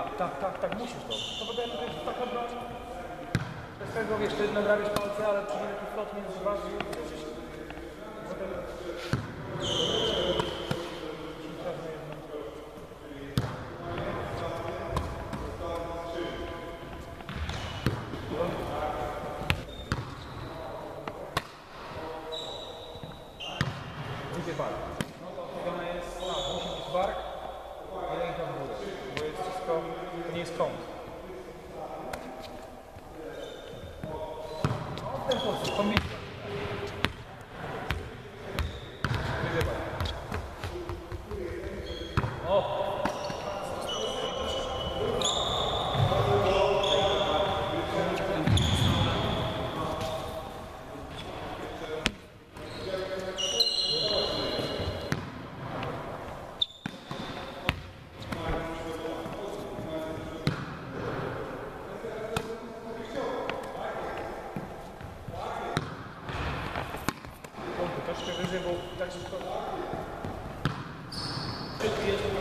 Tak, musisz to. To potem jest taka broń. Bez tego, wiesz, ty nadrabiasz palce, ale przy taki flot między was, potem... Drugie bark. Ona jest, musi być bark i ręka w górę, bo jest wszystko, to nie jest kąt. W ten sposób, kombinacja. Drugie bark. O! Troszkę wyżej, bo tak szybko...